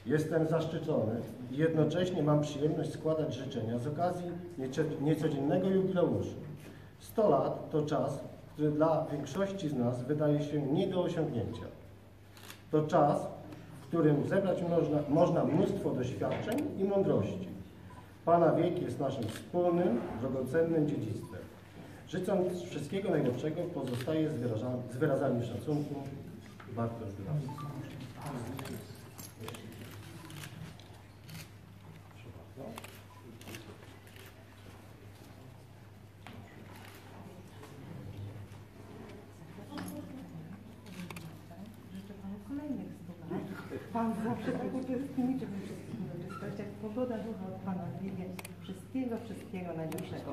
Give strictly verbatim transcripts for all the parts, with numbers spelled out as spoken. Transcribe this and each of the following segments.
Jestem zaszczycony i jednocześnie mam przyjemność składać życzenia z okazji niecodziennego jubileuszu. sto lat to czas, który dla większości z nas wydaje się nie do osiągnięcia. To czas, w którym zebrać można, można mnóstwo doświadczeń i mądrości. Pana wiek jest naszym wspólnym, drogocennym dziedzictwem. Życząc wszystkiego najlepszego, pozostaje z, wyraża, z wyrazami szacunku Bartosz Graf. Pan zawsze tak uczestniczy we wszystkich uroczystościach. Pogoda ducha od Pana wiebie. Wszystkiego, wszystkiego najlepszego.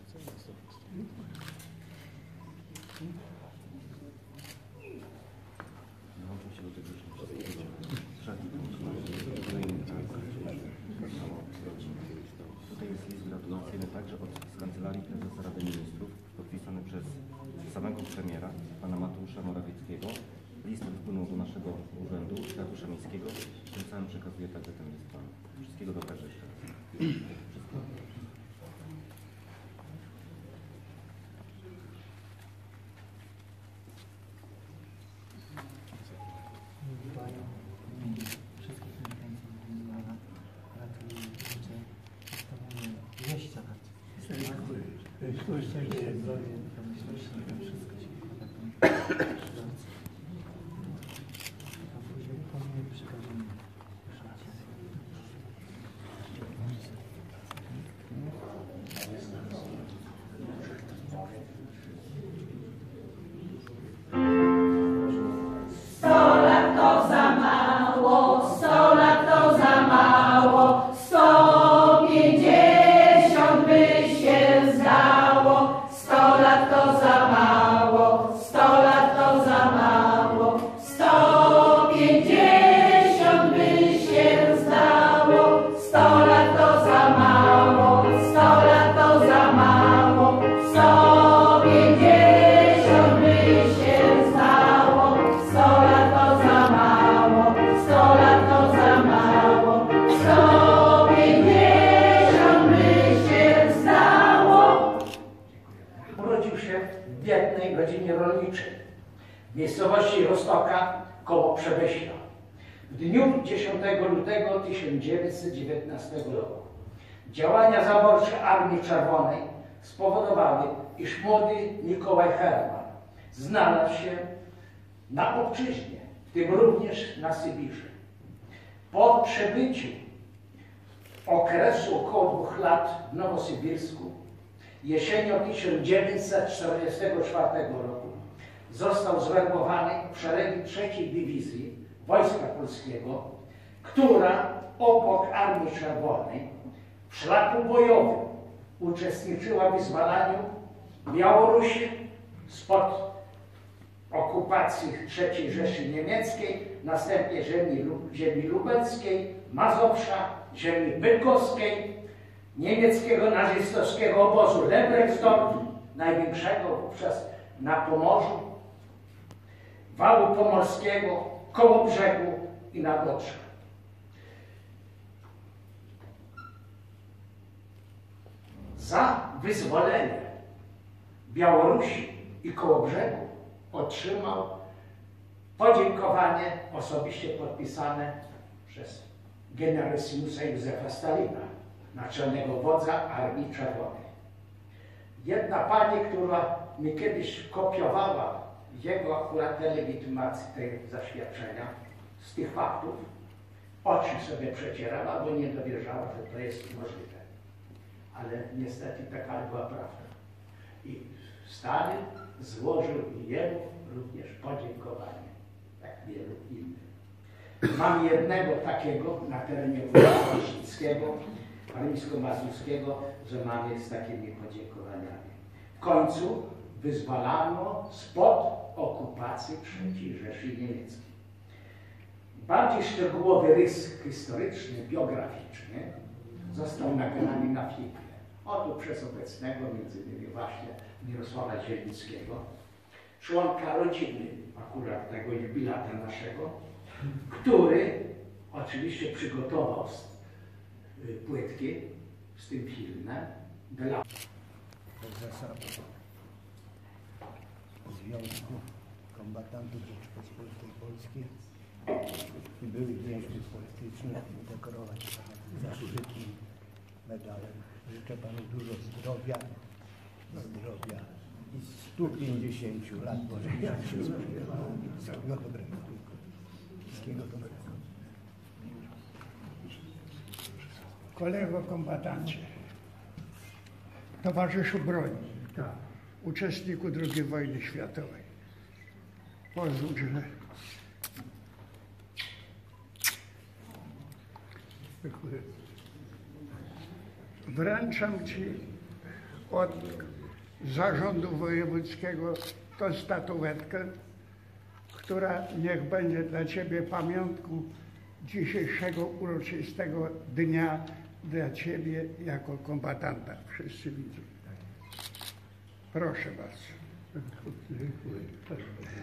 Tutaj jest list gratulacyjny także od z Kancelarii Prezesa Rady Ministrów, podpisany przez samego premiera, pana Mateusza Morawieckiego. List wpłynął do naszego urzędu, ratusza miejskiego. Tym samym przekazuję także ten list panu. Wszystkiego dobrego jeszcze raz. Wszystkiego dobrego. Wszystkich mieszkańców Węgla gratuluję, życzę przedstawienia wieścia bardzo. Szczęście, zdrowie, pomyślności, to wszystko się układa w tym przyrodze. A później powinien przekazać. w miejscowości Roztoka koło Przemyśla w dniu dziesiątego lutego tysiąc dziewięćset dziewiętnastego roku. Działania zaborcze Armii Czerwonej spowodowały, iż młody Mikołaj Herman znalazł się na obczyźnie, w tym również na Sybirze. Po przebyciu okresu około dwóch lat w Nowosybirsku jesienią tysiąc dziewięćset czterdziestego czwartego roku został zwerbowany w szeregi trzeciej Dywizji Wojska Polskiego, która obok Armii Czerwonej w szlaku bojowym uczestniczyła w wyzwalaniu Białorusi spod okupacji trzeciej Rzeszy Niemieckiej, następnie ziemi, ziemi lubelskiej, Mazowsza, ziemi bydgoskiej, niemieckiego nazistowskiego obozu Lebrechtsdorf, największego wówczas na Pomorzu, Wału Pomorskiego, Kołobrzegu i Nagotrza. Za wyzwolenie Białorusi i Kołobrzegu otrzymał podziękowanie osobiście podpisane przez generalsimusa Józefa Stalina, naczelnego wodza Armii Czerwonej. Jedna pani, która mi kiedyś kopiowała jego akurat legitymację, tej zaświadczenia, z tych faktów, oczy sobie przecierała, bo nie dowierzała, że to jest możliwe. Ale niestety taka była prawda. I Stalin złożył jemu również podziękowanie, jak wielu innych. Mam jednego takiego na terenie województwa warmińsko-mazurskiego, że mamy z takimi podziękowaniami. W końcu wyzwalano spod okupacji trzeciej Rzeszy Niemieckiej. Bardziej szczegółowy rys historyczny, biograficzny został nagrany na filmie. Oto przez obecnego, między innymi właśnie Mirosława Zielińskiego, członka rodziny akurat tego jubilata naszego, który oczywiście przygotował y, płytki z tym filmem dla prezesa Związku Kombatantów Rzeczypospolitej Polskiej i byłych więźniów politycznych udekorować zaszczytnym medalem. Życzę Panu dużo zdrowia, zdrowia i stu pięćdziesięciu lat Boże życia. Wszystkiego dobrego. Wszystkiego dobrego. Kolego kombatancie, towarzyszu broni, uczestniku drugiej wojny światowej, pozwól, że wręczam Ci od zarządu wojewódzkiego tą statuetkę, która niech będzie dla Ciebie pamiątką dzisiejszego uroczystego dnia dla Ciebie jako kombatanta. Wszyscy widzą. Proszę bardzo. Dziękuję.